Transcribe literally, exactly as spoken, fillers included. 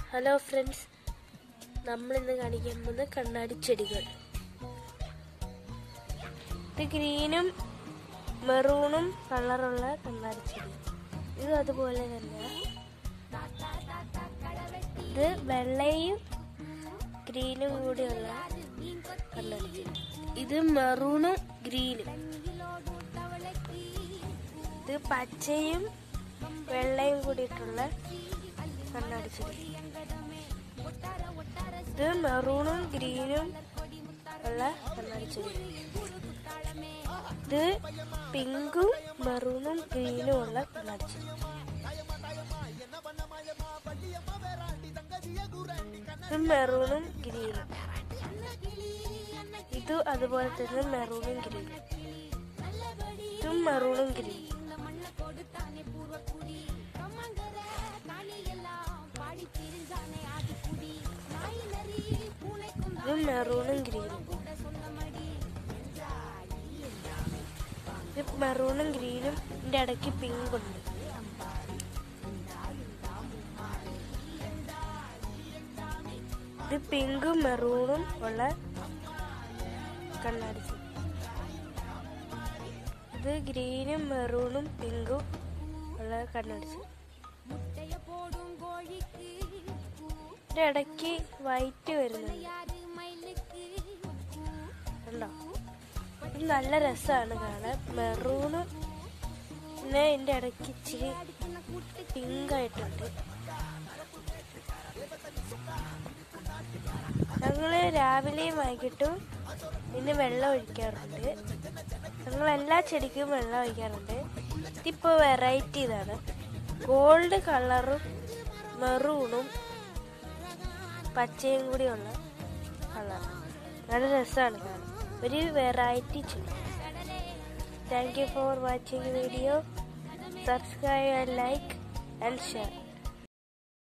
Hello friends, നമ്മളിന്ന് കാണിക്കാൻ പോകുന്നത് കണ്ണാടി ചെടികൾ. ഇത് ഗ്രീനും മെറൂണും കളറുള്ള കണ്ണാടി ചെടി. ഇത് അതുപോലെ തന്നെ ഇത് വെള്ളയും ഗ്രീനും കൂടിയുള്ള കണ്ണാടി ചെടി. ഇത് മെറൂണും ഗ്രീനും. ഇത് പച്ചയും വെള്ളയും കൂടിയിട്ടുള്ള കണ്ണാടി ചെടി. ഇത് മെറൂണും ഗ്രീനും ഉള്ള കണ്ണാടി ചെടി. ഇത് പിങ്കും മെറൂണും ഗ്രീനും ഉള്ള കണ്ണാടി ചെടി. ഇത് മെറൂണും ഗ്രീനും. ഇത് അതുപോലെ തന്നെ മെറൂണും ഗ്രീനും. ഇതും മെറൂണും ഗ്രീനും. ഇത് മെറൂണും ഗ്രീനും. ഇത് മെറൂണും ഗ്രീനും ഇതിന്റെ ഇടയ്ക്ക് പിങ്ക് ഉണ്ട്. ഇത് പിങ്കും മെറൂണും ഉള്ള കണ്ണാടി ചെടി. ഇത് ഗ്രീനും മെറൂണും പിങ്കും ഉള്ള കണ്ണാടി ചെടി. ഇതിന്റെ ഇടയ്ക്ക് വൈറ്റ് വരുന്നുണ്ട്. കണ്ടോ? ഇത് നല്ല രസമാണ് കാണാൻ. മെറൂണ് പിന്നെ ഇതിന്റെ ഇടയ്ക്ക് ഇച്ചിരി പിങ്ക് ആയിട്ടുണ്ട്. ഞങ്ങള് രാവിലെയും വൈകിട്ടും ഇതിന് വെള്ളം ഒഴിക്കാറുണ്ട്. ഞങ്ങൾ എല്ലാ ചെടിക്കും വെള്ളം ഒഴിക്കാറുണ്ട്. ഇതിപ്പോ വെറൈറ്റി ഇതാണ്. ഗോൾഡ് കളറും മെറൂണും പച്ചയും കൂടിയുള്ള കളർ. നല്ല രസമാണ് കാണാൻ. ഒരു വെറൈറ്റി ചെടി. Thank you for watching video. Subscribe and like and share.